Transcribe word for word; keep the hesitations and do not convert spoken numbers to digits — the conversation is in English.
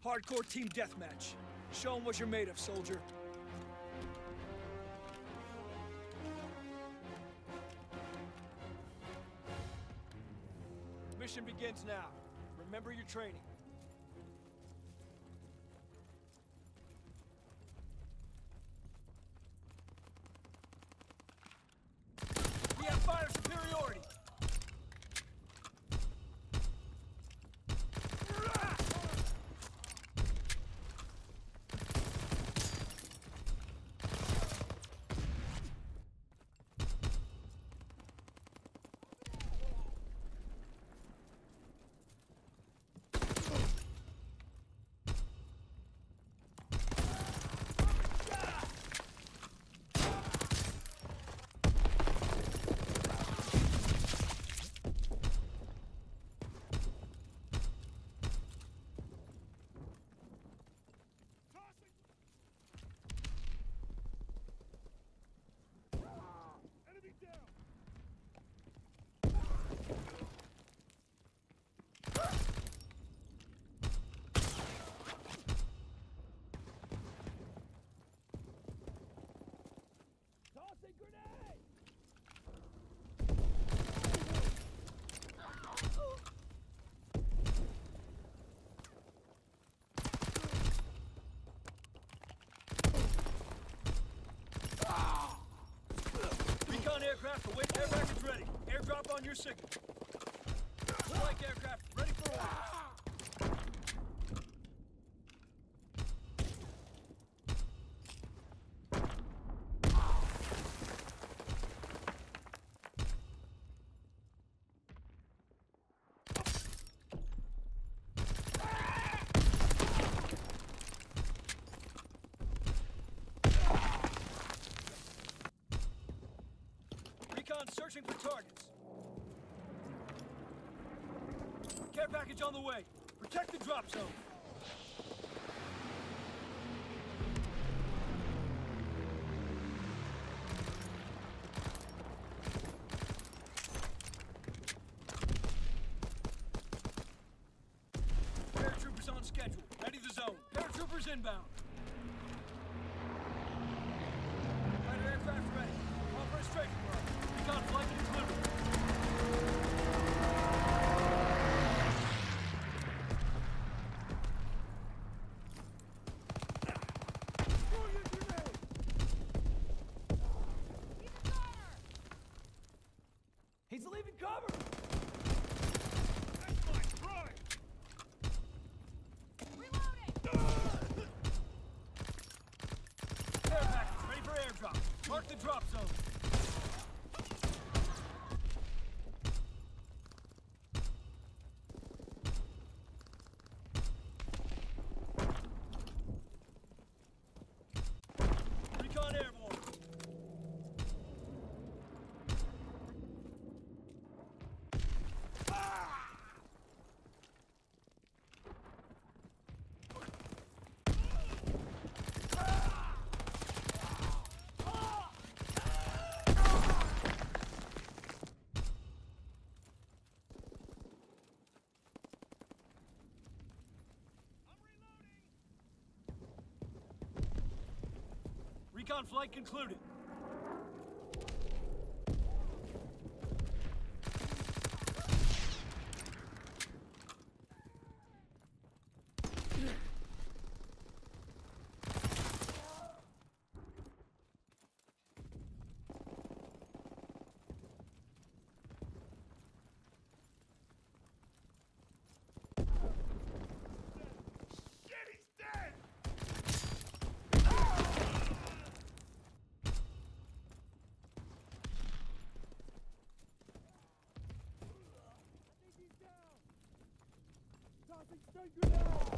Hardcore team deathmatch. Show 'em what you're made of, soldier. Mission begins now. Remember your training. We have fire superiority. Aircraft await air package ready. Airdrop on your signal. Strike aircraft ready for orders. Recon searching for targets. Care package on the way. Protect the drop zone. Paratroopers on schedule. Ready the zone. Paratroopers inbound. Fighter aircraft ready. All for a strafing run. Recon flight concluded. He's leaving cover! That's my pride! Reloading! Air package ready for airdrop. Mark the drop zone. Recon airborne. Recon flight concluded. Shit, he's dead! Tossing stun grenade!